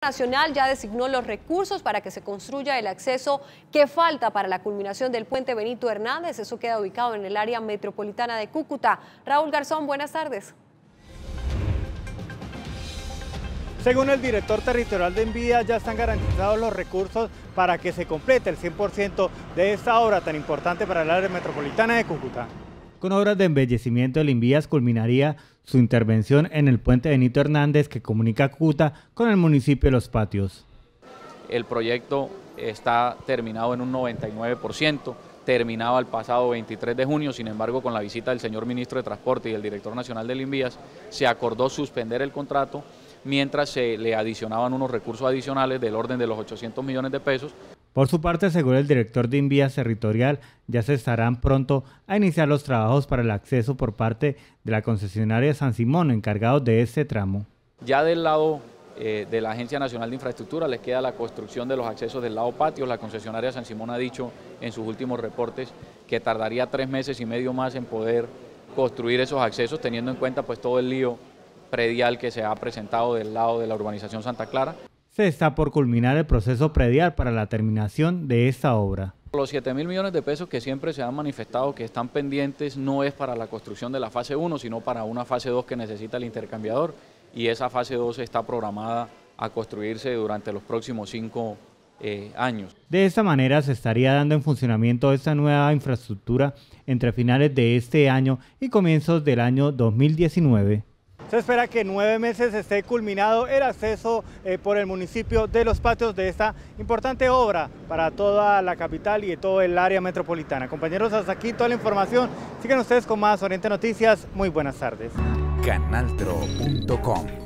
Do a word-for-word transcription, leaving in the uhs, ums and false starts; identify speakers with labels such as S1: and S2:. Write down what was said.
S1: Nacional ya designó los recursos para que se construya el acceso que falta para la culminación del puente Benito Hernández. Eso queda ubicado en el área metropolitana de Cúcuta. Raúl Garzón, buenas tardes.
S2: Según el director territorial de Envías, ya están garantizados los recursos para que se complete el cien por ciento de esta obra tan importante para el área metropolitana de Cúcuta.
S3: Con obras de embellecimiento, el Envías culminaría su intervención en el puente Benito Hernández que comunica Cúcuta con el municipio de Los Patios.
S4: El proyecto está terminado en un noventa y nueve por ciento, terminaba el pasado veintitrés de junio, sin embargo con la visita del señor ministro de Transporte y del director nacional del Envías se acordó suspender el contrato mientras se le adicionaban unos recursos adicionales del orden de los ochocientos millones de pesos.
S3: Por su parte, según el director de Envías Territorial, ya se estarán pronto a iniciar los trabajos para el acceso por parte de la concesionaria San Simón, encargados de este tramo.
S4: Ya del lado eh, de la Agencia Nacional de Infraestructura les queda la construcción de los accesos del lado patio. La concesionaria San Simón ha dicho en sus últimos reportes que tardaría tres meses y medio más en poder construir esos accesos, teniendo en cuenta pues todo el lío predial que se ha presentado del lado de la urbanización Santa Clara.
S3: Se está por culminar el proceso predial para la terminación de esta obra.
S4: Los siete mil millones de pesos que siempre se han manifestado que están pendientes no es para la construcción de la fase uno, sino para una fase dos que necesita el intercambiador, y esa fase dos está programada a construirse durante los próximos cinco eh, años.
S3: De esta manera se estaría dando en funcionamiento esta nueva infraestructura entre finales de este año y comienzos del año dos mil diecinueve.
S2: Se espera que en nueve meses esté culminado el acceso eh, por el municipio de Los Patios de esta importante obra para toda la capital y todo el área metropolitana. Compañeros, hasta aquí toda la información. Sigan ustedes con más Oriente Noticias. Muy buenas tardes.
S5: Canaltro punto com